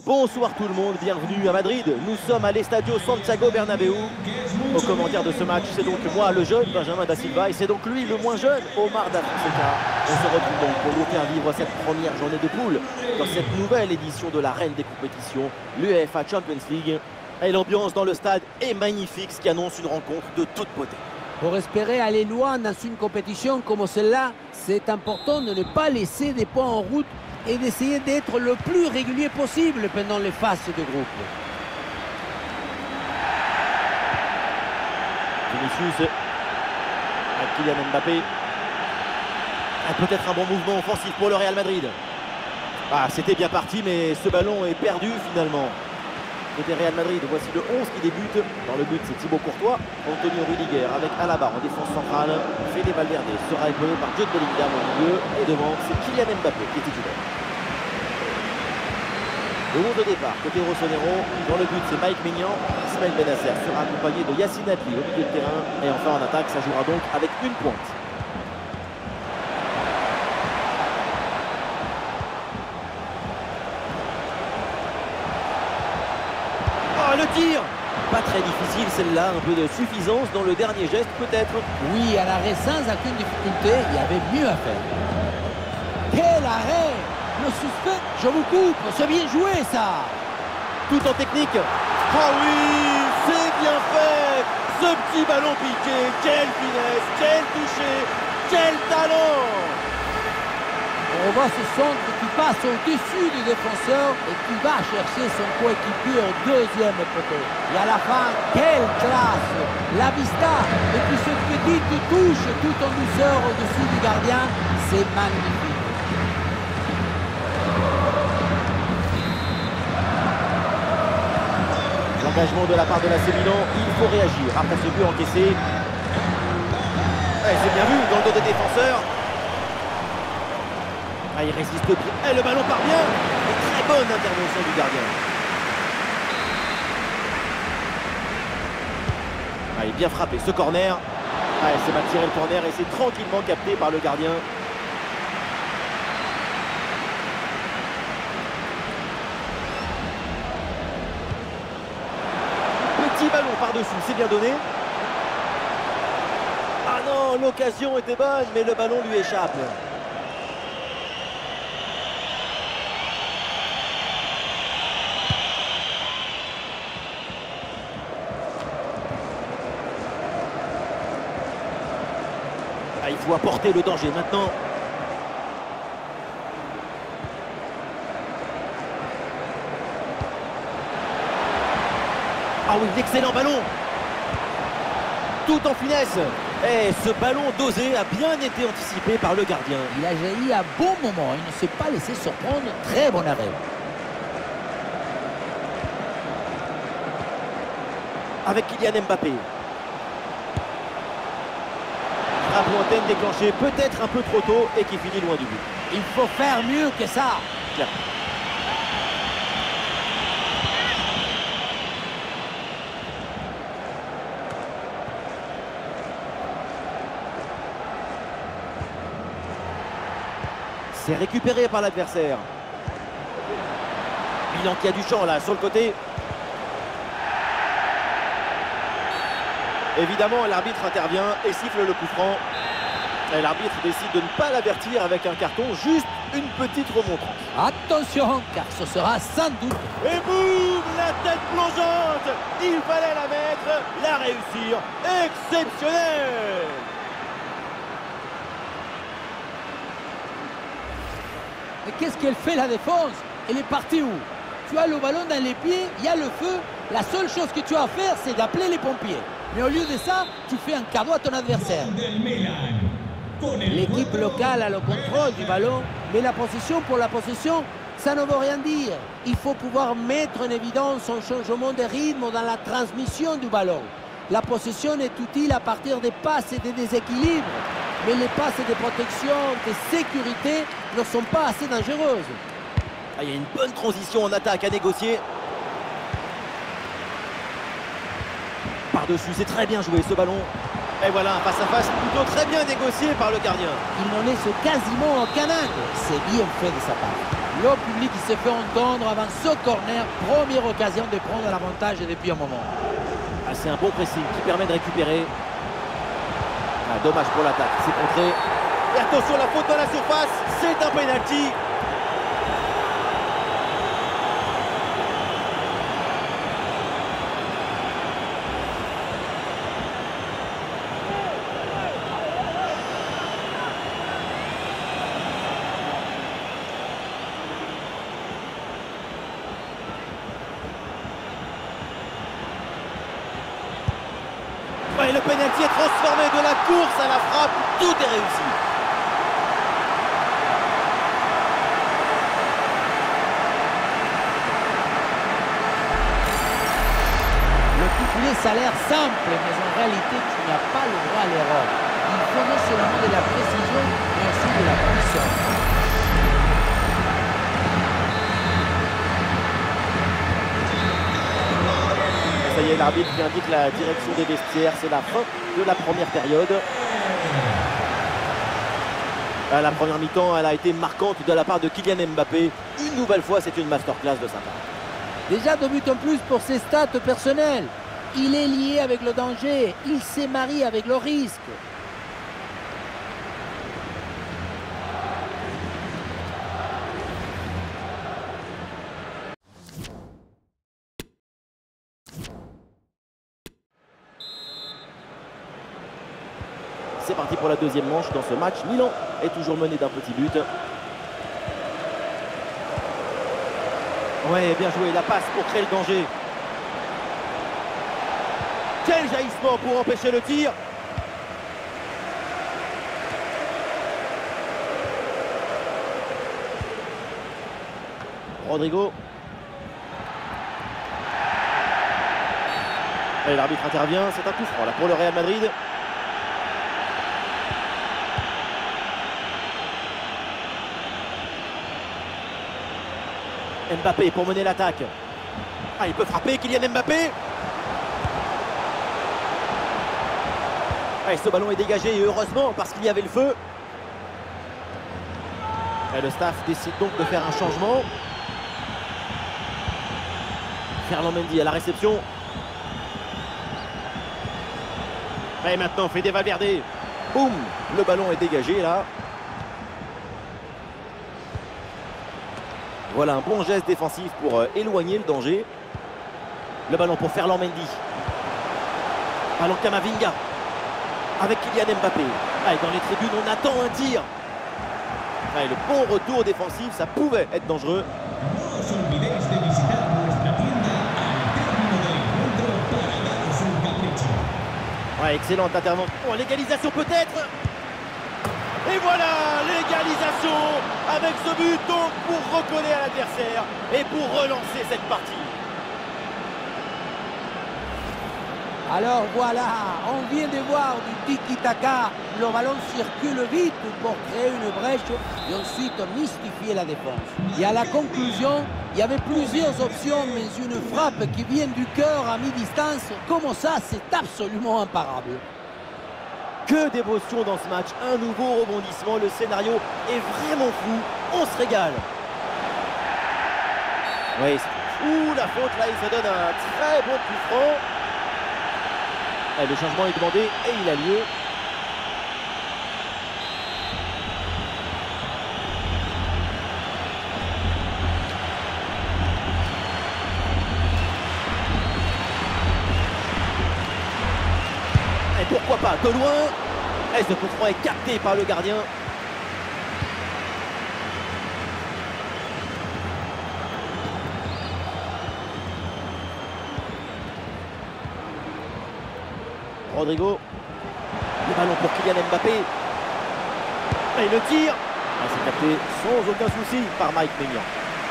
Bonsoir tout le monde, bienvenue à Madrid. Nous sommes à l'Estadio Santiago Bernabéu. Au commentaire de ce match, c'est donc moi le jeune Benjamin Da Silva et c'est donc lui le moins jeune Omar Da Fonseca. On se retrouve donc pour nous faire vivre cette première journée de poule dans cette nouvelle édition de la reine des compétitions, l'UEFA Champions League. Et l'ambiance dans le stade est magnifique, ce qui annonce une rencontre de toute beauté. Pour espérer aller loin dans une compétition comme celle-là, c'est important de ne pas laisser des points en route et d'essayer d'être le plus régulier possible pendant les phases de groupe. Vinicius, Kylian Mbappé. Peut-être un bon mouvement offensif pour le Real Madrid. Ah, c'était bien parti, mais ce ballon est perdu finalement. Côté Real Madrid, voici le 11 qui débute. Dans le but, c'est Thibaut Courtois, Antonio Rudiger avec Alaba en défense centrale. Fede Valverde sera épaulé par Jude Bellingham au milieu. Et devant, c'est Kylian Mbappé qui est titulaire. Le 11 de départ, côté Rossonero. Dans le but, c'est Mike Maignan. Ismaël Bennacer sera accompagné de Yacine Adli au milieu de terrain. Et enfin en attaque, ça jouera donc avec une pointe. Le tir, pas très difficile celle-là, un peu de suffisance dans le dernier geste peut-être. Oui, à l'arrêt sans aucune difficulté, il y avait mieux à faire. Quel arrêt! Le suspect, je vous coupe, c'est bien joué ça! Tout en technique. Ah oui, c'est bien fait! Ce petit ballon piqué, quelle finesse, quel toucher, quel talent! On voit ce centre qui passe au-dessus du défenseur et qui va chercher son coéquipier au deuxième poteau. Et à la fin, quelle classe! La vista et puis cette petite touche tout en douceur au-dessus du gardien, c'est magnifique. L'engagement de la part de l'AC Milan, il faut réagir après ce but encaissé. C'est bien vu dans le dos des défenseurs. Ah, il résiste bien. Et le ballon part bien. Et très bonne intervention du gardien. Ah, il est bien frappé ce corner. Ah, c'est mal tiré le corner et c'est tranquillement capté par le gardien. Petit ballon par-dessus, c'est bien donné. Ah non, l'occasion était bonne, mais le ballon lui échappe. Il faut apporter le danger maintenant. Ah oui, excellent ballon. Tout en finesse. Et ce ballon dosé a bien été anticipé par le gardien. Il a jailli à bon moment, il ne s'est pas laissé surprendre. Très bon arrêt. Avec Kylian Mbappé. Frappe lointaine déclenchée peut-être un peu trop tôt et qui finit loin du but. Il faut faire mieux que ça. Bien. C'est récupéré par l'adversaire. Milan qui a du champ là sur le côté. Évidemment, l'arbitre intervient et siffle le coup franc. Et l'arbitre décide de ne pas l'avertir avec un carton, juste une petite remontrance. Attention, car ce sera sans doute. Et boum, la tête plongeante. Il fallait la mettre, la réussir. Exceptionnel. Mais qu'est-ce qu'elle fait la défense? Elle est partie où? Tu as le ballon dans les pieds, il y a le feu. La seule chose que tu as à faire, c'est d'appeler les pompiers. Mais au lieu de ça, tu fais un cadeau à ton adversaire. L'équipe locale a le contrôle du ballon, mais la possession pour la possession, ça ne veut rien dire. Il faut pouvoir mettre en évidence un changement de rythme dans la transmission du ballon. La possession est utile à partir des passes et des déséquilibres, mais les passes de protection, de sécurité ne sont pas assez dangereuses. Ah, il y a une bonne transition en attaque à négocier. Par-dessus, c'est très bien joué ce ballon. Et voilà, un face-à-face plutôt très bien négocié par le gardien. Il n'en laisse quasiment aucun angle. C'est bien fait de sa part. Le public qui s'est fait entendre avant ce corner. Première occasion de prendre l'avantage depuis un moment. Ah, c'est un bon pressing qui permet de récupérer. Ah, dommage pour l'attaque, c'est contré. Et attention, la faute dans la surface, c'est un penalty. Et le pénalty est transformé de la course à la frappe, tout est réussi. Le sifflet, ça a l'air simple, mais en réalité, tu n'as pas le droit à l'erreur. Il faut non seulement de la précision, mais aussi de la puissance. Ça y est, l'arbitre qui indique la direction des vestiaires, c'est la fin de la première période. La première mi-temps, elle a été marquante de la part de Kylian Mbappé. Une nouvelle fois, c'est une masterclass de sa part. Déjà 2 buts en plus pour ses stats personnelles. Il est lié avec le danger, il s'est marié avec le risque. C'est parti pour la deuxième manche dans ce match. Milan est toujours mené d'un petit but. Ouais, bien joué, la passe pour créer le danger. Quel jaillissement pour empêcher le tir. Rodrigo. Et l'arbitre intervient, c'est un coup franc là pour le Real Madrid. Mbappé pour mener l'attaque. Ah, il peut frapper, Kylian Mbappé. Ah, et ce ballon est dégagé, et heureusement, parce qu'il y avait le feu. Et le staff décide donc de faire un changement. Ferland Mendy à la réception. Et maintenant, Fede Valverde. Boum, le ballon est dégagé là. Voilà un bon geste défensif pour éloigner le danger. Le ballon pour Ferland Mendy. Ballon Camavinga. Avec Kylian Mbappé. Ah, et dans les tribunes, on attend un tir. Ah, et le bon retour défensif, ça pouvait être dangereux. Ouais, excellente intervention. Oh, l'égalisation peut-être. Et voilà, l'égalisation avec ce but donc pour recoller à l'adversaire et pour relancer cette partie. Alors voilà, on vient de voir du tiki-taka. Le ballon circule vite pour créer une brèche et ensuite mystifier la défense. Et à la conclusion, il y avait plusieurs options, mais une frappe qui vient du cœur à mi-distance, comme ça, c'est absolument imparable. Que d'émotion dans ce match, un nouveau rebondissement, le scénario est vraiment fou, on se régale. Oui, ouh, la faute là, il se donne un très bon coup franc. Et le changement est demandé et il a lieu. Et pourquoi pas de loin. Et ce coup franc est capté par le gardien. Rodrigo. Le ballon pour Kylian Mbappé. Et le tir. Ah, c'est capté sans aucun souci par Mike Maignan.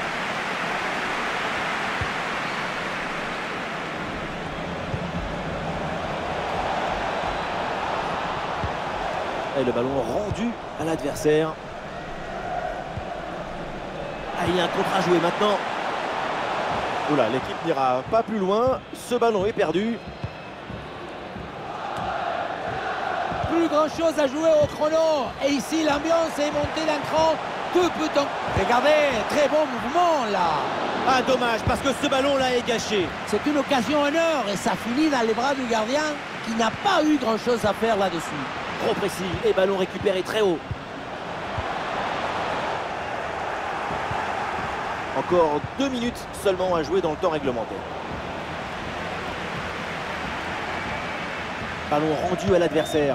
Et le ballon rendu à l'adversaire. Ah, il y a un contre à jouer maintenant. Oula, l'équipe n'ira pas plus loin. Ce ballon est perdu. Plus grand chose à jouer au chrono. Et ici, l'ambiance est montée d'un cran. Que peut-on... Regardez, très bon mouvement là. Ah, dommage, parce que ce ballon-là est gâché. C'est une occasion en or et ça finit dans les bras du gardien qui n'a pas eu grand-chose à faire là-dessus. Trop précis et ballon récupéré très haut. Encore 2 minutes seulement à jouer dans le temps réglementaire. Ballon rendu à l'adversaire.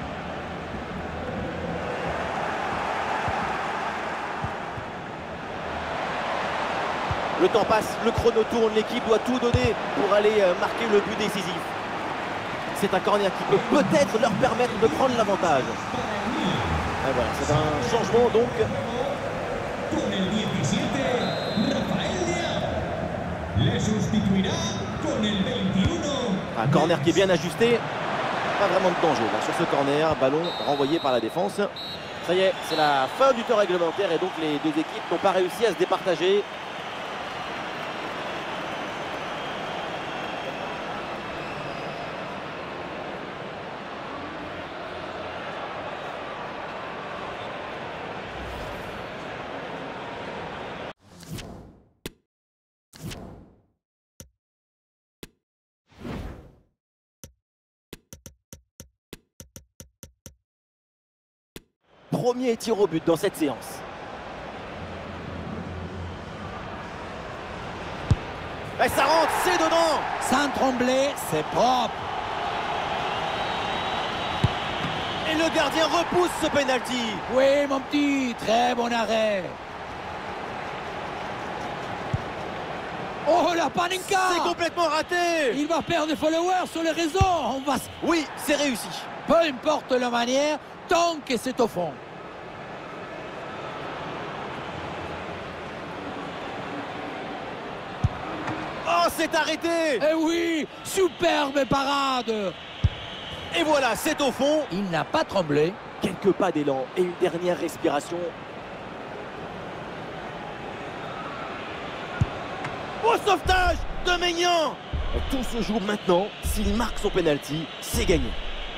Le temps passe, le chrono tourne, l'équipe doit tout donner pour aller marquer le but décisif. C'est un corner qui peut peut-être leur permettre de prendre l'avantage. Et voilà, c'est un changement donc. Con el 17, Rafael Leao. Le sustituirá con el 21. Un corner qui est bien ajusté. Pas vraiment de danger là, sur ce corner. Ballon renvoyé par la défense. Ça y est, c'est la fin du temps réglementaire et donc les deux équipes n'ont pas réussi à se départager. Premier tir au but dans cette séance. Et ça rentre, c'est dedans. Sans trembler, c'est propre. Et le gardien repousse ce penalty. Oui, mon petit, très bon arrêt. Oh, la panenka! C'est complètement raté. Il va perdre des followers sur les réseaux. On va... Oui, c'est réussi. Peu importe la manière, tant que c'est au fond. Oh, c'est arrêté. Eh oui, superbe parade. Et voilà, c'est au fond. Il n'a pas tremblé. Quelques pas d'élan et une dernière respiration. Au sauvetage de Maignan. Tout se joue maintenant. S'il marque son penalty, c'est gagné.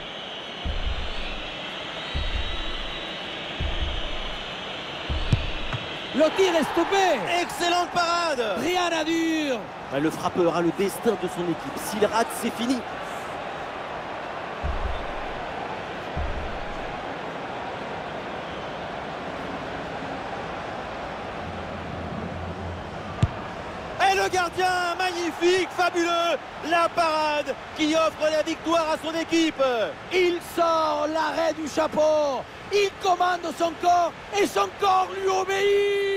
Le tir est stoppé. Excellente parade. Rien à dire. Le frappeur a le destin de son équipe. S'il rate, c'est fini. Et le gardien, magnifique, fabuleux. La parade qui offre la victoire à son équipe. Il sort l'arrêt du chapeau. Il commande son corps et son corps lui obéit.